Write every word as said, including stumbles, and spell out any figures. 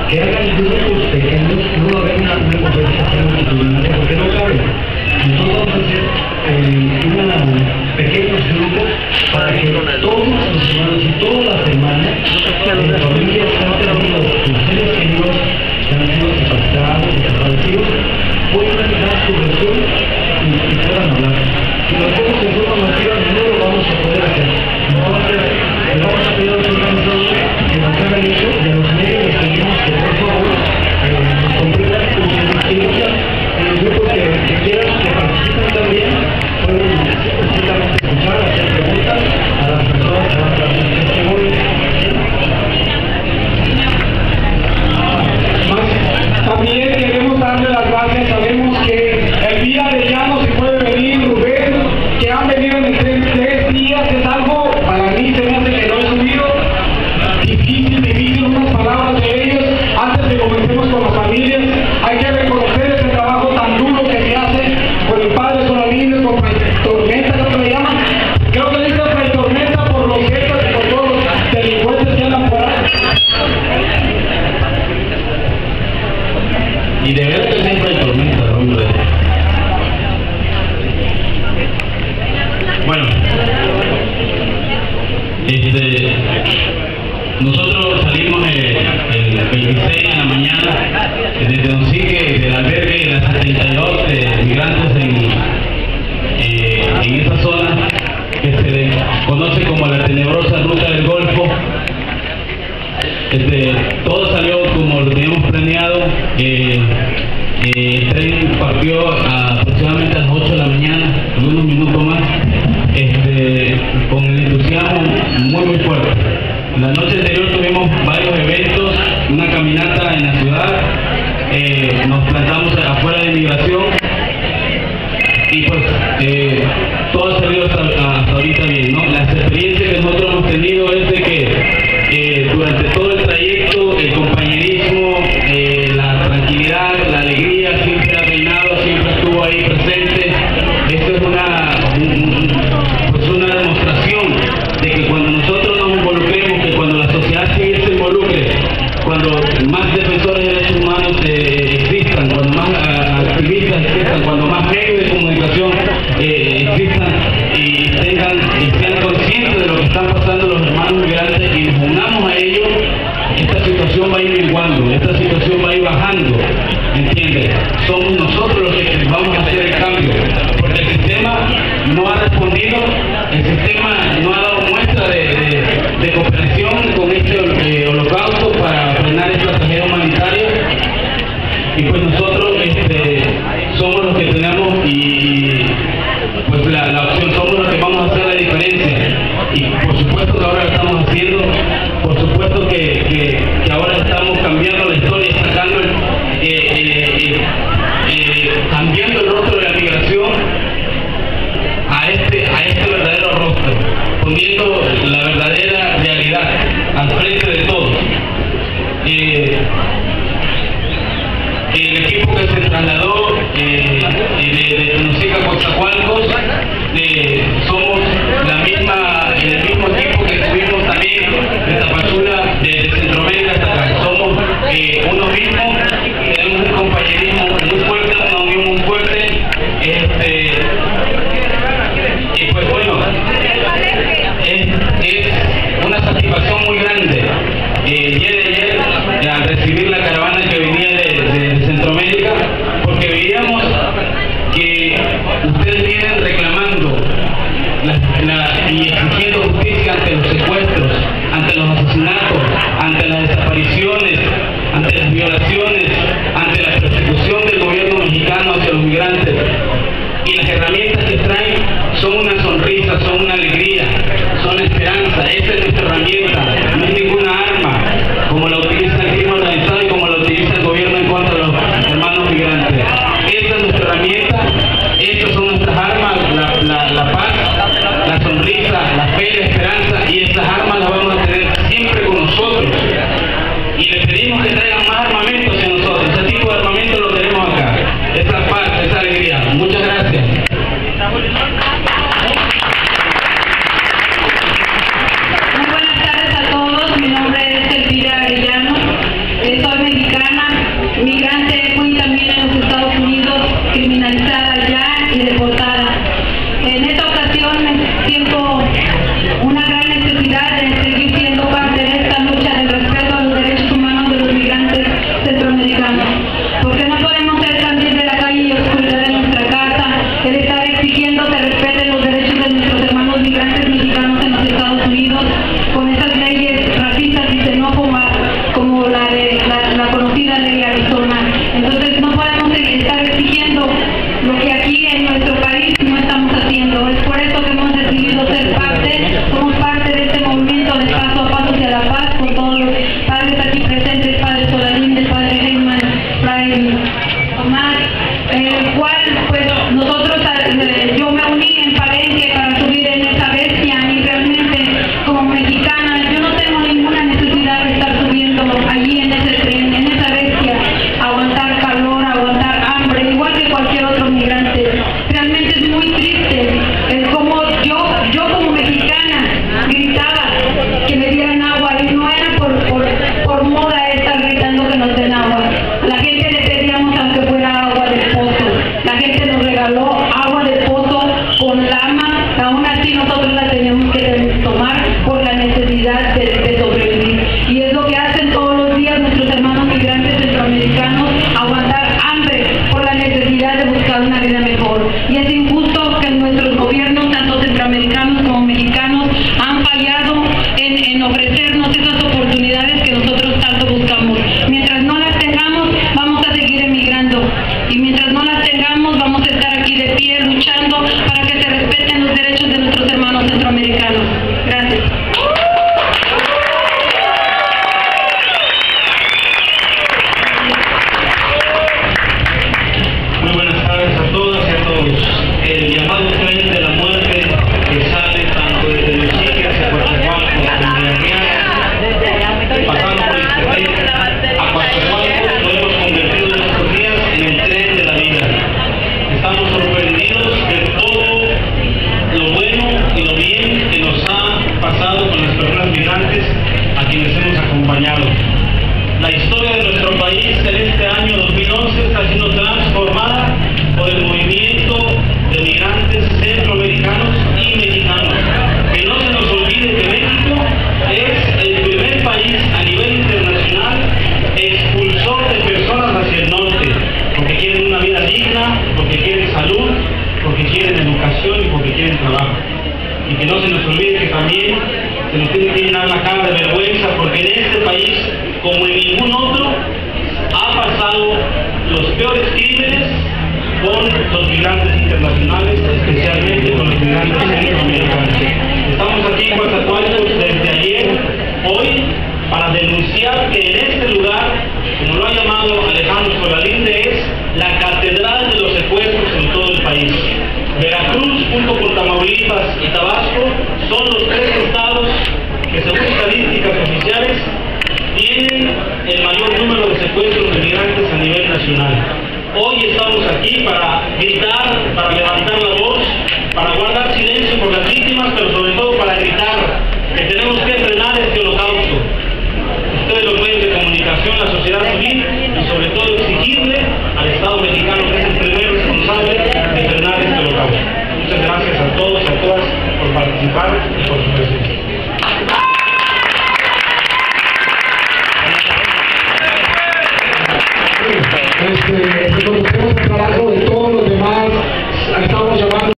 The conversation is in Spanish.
que hagan grupos pequeños, no va a haber una, una conversación multitudinaria porque no cabe. Nosotros vamos a hacer eh, una, pequeños grupos para que todos los semanas y toda la semana las familias que han tenido sus seres queridos, que han sido secuestrados y desaparecidos, puedan dar su versión y, y puedan hablar. Si lo hacemos en forma masiva, no lo vamos a poder hacer. Entonces, le vamos a pedir a los organizadores que nos hagan eso y a los medios les pedimos que por favor eh, nos comprendan y nos distribuyan en los grupos que, que quieran que participen también. Pueden simplemente escuchar, hacer preguntas a las personas que van a hacer testimonios. También queremos darle las gracias. Sabemos que el día de ya no se puede venir, Rubén, que han venido en tres, tres días. Es algo, para mí se me hace que no he subido. Difícil, difícil, unas palabras de ellos. Antes de que comencemos con las familias, hay que reconocer ese trabajo tan duro que se hace por el padre Solalino, con Fray Tormenta, ¿cómo le llaman? Creo que le dice Fray Tormenta por los jefes y por todos los delincuentes que andan por ahí. Y de verdad que siempre hay tormenta, hombre. Bueno, este, nosotros salimos el, el veintiséis de la mañana desde Donsique, del albergue de las setenta y dos de migrantes en, eh, en esa zona que se conoce como la tenebrosa ruta del Golfo. Este, todo salió como lo teníamos planeado. Eh, eh, el tren partió a aproximadamente a las ocho de la mañana, algunos minutos más, este, con el entusiasmo muy muy fuerte. La noche anterior tuvimos varios eventos, una caminata en la ciudad, eh, nos plantamos afuera de migración y pues eh, todo ha salido hasta, hasta ahorita bien, ¿no? Las experiencias que nosotros hemos tenido es de que Eh, durante todo el trayecto, el compañerismo, eh, la tranquilidad, la alegría siempre ha reinado, siempre estuvo ahí presente. Esto es una, un, pues una demostración de que cuando nosotros nos involucremos, que cuando la sociedad civil se involucre, cuando más defensores de derechos humanos eh, existan, cuando más uh, activistas existan, cuando más medios de comunicación eh, existan y tengan y sean conscientes de lo que están pasando los hermanos migrantes y nos unamos a ellos, esta situación va a ir menguando, esta situación va a ir bajando, ¿entiendes? Somos nosotros los que vamos a hacer el cambio, porque el sistema no ha respondido, el sistema no ha dado muestra de, de, de cooperación con este eh, holocausto para frenar esta tragedia humanitaria, y pues nosotros este, somos los que tenemos y pues la, la opción, somos los que vamos a hacer la diferencia, y por supuesto que ahora lo estamos haciendo, por supuesto que, que, que ahora estamos cambiando la historia, sacando el, eh, eh, eh, cambiando el rostro de la migración a este, a este verdadero rostro, poniendo la verdadera realidad al frente de todos. Eh, el equipo que se trasladó eh, de, de Tenosica a Coatzacoalcos, eh, somos la misma, el mismo equipo que tuvimos también de Tapachula, de Centroamérica hasta acá. Somos eh, uno mismo, tenemos un compañerismo muy fuerte, una unión muy fuerte. Este, y pues bueno, es, es una satisfacción muy grande. Eh, el día de ayer, eh, al recibir la caravana que venía de, de, de Centroamérica, porque veíamos que ustedes vienen reclamando la, la, y exigiendo justicia ante los secuestros, ante los asesinatos, ante las desapariciones, ante las violaciones, ante la persecución del gobierno mexicano hacia los migrantes. Y las herramientas que traen son una sonrisa, son una alegría, son la esperanza. Esa es nuestra herramienta, no es ninguna arma como la utiliza el crimen organizado y como la utiliza el gobierno en contra de los hermanos migrantes. Esa es nuestra herramienta, estas son nuestras armas, la, la, la paz, la sonrisa, la fe, la esperanza, y esas armas las vamos a tener siempre con nosotros. Y les pedimos que traigan más armamento hacia nosotros. Ese tipo de armamento lo tenemos acá. Esa paz, esa alegría. Muchas gracias. Muy buenas tardes a todos. eh, la, la conocida ley Arizona. Entonces no podemos estar exigiendo lo que aquí en nuestro país no estamos haciendo. Es por eso que hemos decidido ser parte, somos parte de este movimiento de paso a paso hacia la paz, con todos los padres aquí presentes, padre Solalinde, padre Heyman, Fray Tomás, el cual pues nosotros, eh, yo me uní en Palenque para subir en esa bestia, y realmente como mexicana yo no tengo ninguna necesidad de estar subiendo allí en ese tren, en esa bestia, aguantar calor, aguantar hambre, igual que cualquier otro migrante. Realmente es muy triste el cómo yo, yo como mexicana gritaba que me dieran agua, y no era por, por, por moda estar gritando que nos den agua. La gente le pedíamos aunque fuera agua de pozo, la gente nos regaló agua de pozo con lama, aún así nosotros la tenemos que tomar por la necesidad de, de sobrevivir. Y es lo que hacen todos los días nuestros hermanos migrantes centroamericanos, aguantar hambre por la necesidad de buscar una vida mejor. Y es injusto que nuestros gobiernos, tanto centroamericanos como mexicanos, han fallado en, en ofrecernos esas oportunidades que nosotros tanto buscamos. Mientras no las tengamos, vamos a seguir emigrando. Y mientras no las tengamos, vamos a estar aquí de pie luchando para que se respeten los derechos de nuestros hermanos centroamericanos. Gracias. Muy buenas tardes a todas y a todos. El llamado tren de la muerte que sale tanto desde los Chiques hacia Coatzacoalcos, como de Arriaga, pasando por Ixtepec a Coatzacoalcos, lo hemos convertido en estos días en el tren de la vida. Estamos sorprendidos de todo lo bueno y lo bien que nos ha pasado con las personas migrantes a quienes hemos acompañado. La historia de nuestro país en este año dos mil once está siendo transformada por el movimiento de migrantes centroamericanos y mexicanos. Que no se nos olvide que México es el primer país a nivel internacional expulsor de personas hacia el norte, porque quieren una vida digna, porque quieren salud, porque quieren educación y porque quieren trabajo. Y que no se nos olvide que también se nos tiene que llenar la cara de vergüenza, porque en este país, como en ningún otro, ha pasado los peores crímenes con los migrantes internacionales, especialmente con los migrantes centroamericanos. Estamos aquí en Coatzacoalcos desde ayer, hoy, para denunciar que en este lugar, como lo ha llamado Alejandro Solalinde, es la catedral de los secuestros en todo el país. Veracruz, junto con Tamaulipas y Tabasco, son los tres estados que, según estadísticas oficiales, tienen el mayor número de secuestros de migrantes a nivel nacional. Hoy estamos aquí para gritar, para levantar la voz, para guardar silencio por las víctimas, pero sobre todo para gritar que tenemos que frenar este holocausto. Ustedes, los medios de comunicación, la sociedad civil, y sobre todo exigirle al Estado mexicano, que es el primer responsable de frenar este holocausto. Muchas gracias a todos y a todas por participar y por su presencia.